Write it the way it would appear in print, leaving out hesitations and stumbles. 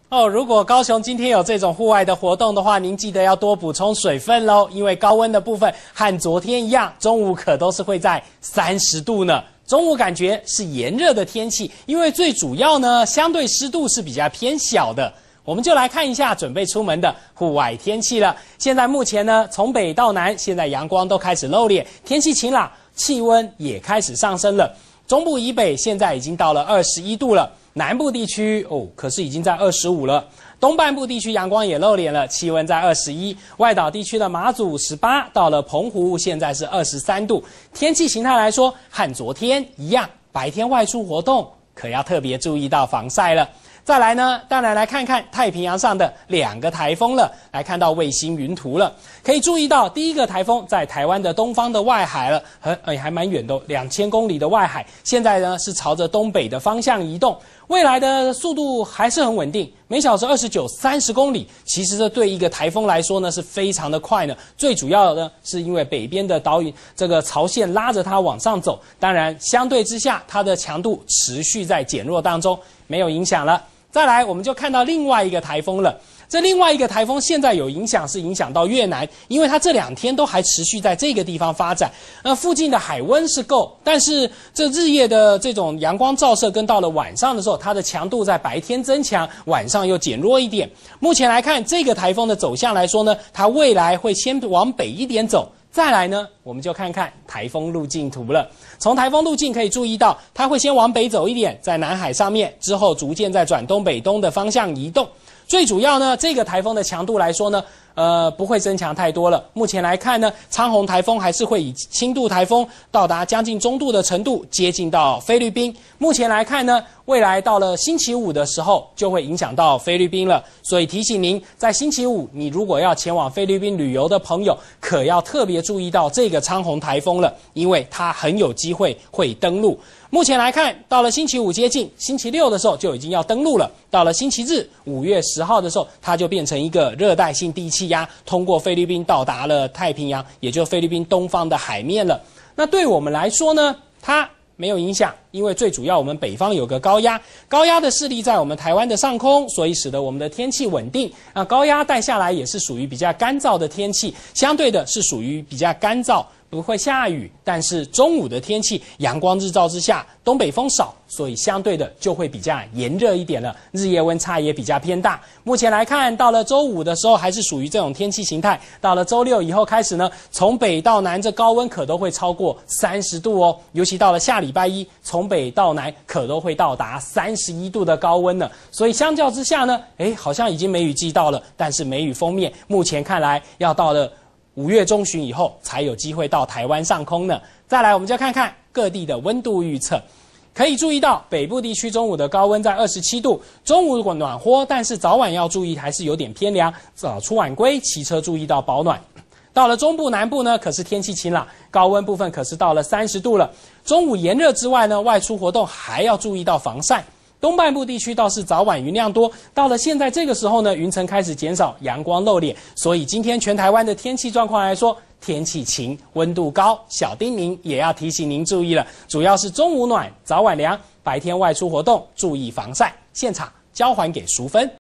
哦，如果高雄今天有这种户外的活动的话，您记得要多补充水分咯，因为高温的部分和昨天一样，中午可都是会在30度呢。中午感觉是炎热的天气，因为最主要呢，相对湿度是比较偏小的。我们就来看一下准备出门的户外天气了。现在目前呢，从北到南，现在阳光都开始露脸，天气晴朗，气温也开始上升了。中部以北现在已经到了21度了。南部地区可是已经在25了。东半部地区阳光也露脸了，气温在21。外岛地区的马祖18，到了澎湖现在是23度。天气形态来说，和昨天一样，白天外出活动可要特别注意到防晒了。再来呢，当然来看看太平洋上的2个台风了，来看到卫星云图了。可以注意到，第一个台风在台湾的东方的外海了，还蛮远的，2000公里的外海。现在呢是朝着东北的方向移动，未来的速度还是很稳定，每小时29、30公里。其实这对一个台风来说呢是非常的快呢。最主要的呢是因为北边的岛屿这个潮线拉着它往上走，当然相对之下它的强度持续在减弱当中，没有影响了。再来，我们就看到另外一个台风了。这另外一个台风现在有影响，是影响到越南，因为它这2天都还持续在这个地方发展。附近的海温是够，但是这日夜的这种阳光照射，跟到了晚上的时候，它的强度在白天增强，晚上又减弱一点。目前来看，这个台风的走向来说呢，它未来会先往北一点走。再来呢，我们就看看台风路径图了。从台风路径可以注意到，它会先往北走一点，在南海上面，之后逐渐再转东北东的方向移动。最主要呢，这个台风的强度来说呢，不会增强太多了。目前来看呢，昌洪台风还是会以轻度台风到达将近中度的程度，接近到菲律宾。目前来看呢，未来到了星期五的时候，就会影响到菲律宾了。所以提醒您，在星期五，你如果要前往菲律宾旅游的朋友，可要特别注意到这个昌洪台风了，因为它很有机会会登陆。目前来看，到了星期五接近，星期六的时候就已经要登陆了。到了星期日5月10号的时候，它就变成一个热带性低气压，通过菲律宾到达了太平洋，也就是菲律宾东方的海面了。那对我们来说呢，它没有影响，因为最主要我们北方有个高压，高压的势力在我们台湾的上空，所以使得我们的天气稳定。那高压带下来也是属于比较干燥的天气，相对的是属于比较干燥，不会下雨，但是中午的天气阳光日照之下，东北风少，所以相对的就会比较炎热一点了，日夜温差也比较偏大。目前来看，到了周五的时候还是属于这种天气形态，到了周六以后开始呢，从北到南这高温可都会超过30度哦，尤其到了下礼拜一，从北到南可都会到达31度的高温呢。所以相较之下呢，好像已经梅雨季到了，但是梅雨锋面目前看来要到了5月中旬以后才有机会到台湾上空呢。再来，我们就看看各地的温度预测。可以注意到，北部地区中午的高温在27度，中午暖和，但是早晚要注意，还是有点偏凉。早出晚归，骑车注意到保暖。到了中部南部呢，可是天气晴朗，高温部分可是到了30度了。中午炎热之外呢，外出活动还要注意到防晒。东半部地区倒是早晚云量多，到了现在这个时候呢，云层开始减少，阳光露脸，所以今天全台湾的天气状况来说，天气晴，温度高，小叮咛也要提醒您注意了，主要是中午暖，早晚凉，白天外出活动注意防晒。现场交还给淑芬。